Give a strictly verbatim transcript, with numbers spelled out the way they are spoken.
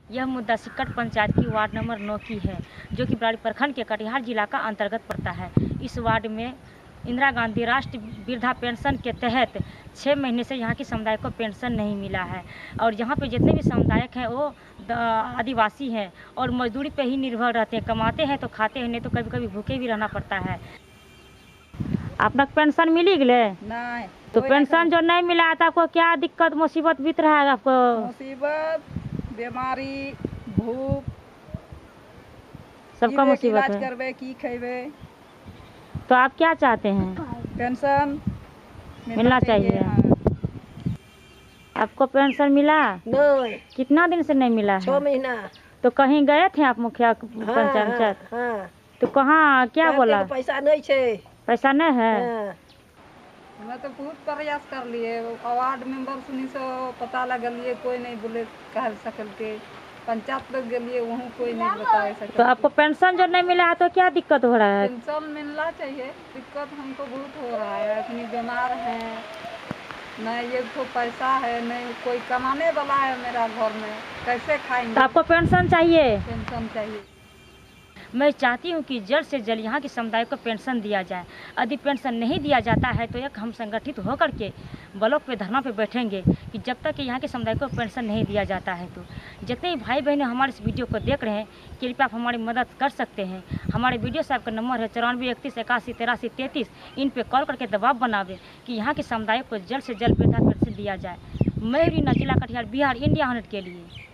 यह मुद्दा सिक्कट पंचायत की वार्ड नंबर नौ की है, जो कि बराड़ी प्रखंड के कटिहार जिला का अंतर्गत पड़ता है। इस वार्ड में इंदिरा गांधी राष्ट्रीय वृद्धा पेंशन के तहत छः महीने से यहाँ की समुदाय को पेंशन नहीं मिला है। और यहाँ पे जितने भी समुदायक हैं वो आदिवासी हैं और मजदूरी पे ही निर्भर रहते हैं। कमाते हैं तो खाते हैं, नहीं तो कभी कभी भूखे भी रहना पड़ता है। आपका पेंशन मिली गए? नहीं। तो पेंशन जो नहीं मिला था आपको क्या दिक्कत मुसीबत बीत रहा है? आपको मुसीबत, बीमारी, भूख, सबका मुसीबत है। करबे की खेबे। तो आप क्या चाहते हैं? पेंशन मिलना, मिलना चाहिए, चाहिए। आपको पेंशन मिला? नहीं। कितना दिन से नहीं मिला है? छह महीना। तो कहीं गए थे आप मुखिया पंचायत? हाँ, हाँ। तो कहाँ क्या बोला? पैसा नहीं है। पैसा नहीं है? हाँ। मैं तो बहुत प्रयास कर लिए, वार्ड मेंबर सुनी से पता लगलिए, कोई नहीं बोले कह सकल के। पंचायत लोग गलिए, वहाँ कोई नहीं बता सकल। तो आपको पेंशन जो नहीं मिला है तो क्या दिक्कत हो रहा है? पेंशन मिलना चाहिए। दिक्कत हमको बहुत हो रहा है, अपनी बीमार है, नहीं ये तो पैसा है, नहीं कोई कमाने वाला है मेरा घर में, कैसे खाएंगे? तो आपको पेंशन चाहिए? पेंशन चाहिए। मैं चाहती हूँ कि जल्द से जल्द यहाँ के समुदाय को पेंशन दिया जाए। यदि पेंशन नहीं दिया जाता है तो एक हम संगठित होकर के ब्लॉक पे धरना पे बैठेंगे कि जब तक कि यहाँ के समुदाय को पेंशन नहीं दिया जाता है। तो जितने भी भाई बहनें हमारे इस वीडियो को देख रहे हैं, कृपया आप हमारी मदद कर सकते हैं। हमारे वीडियो साहब का नंबर है चौरानवे इकतीस इक्यासी तिरासी तैंतीस। इन पे कॉल करके दबाव बनावे कि यहाँ के समुदाय को जल्द से जल्द वृद्धा पेंशन दिया जाए। मैं रीना, जिला कटिहार, बिहार, इंडिया हंड्रेड के लिए।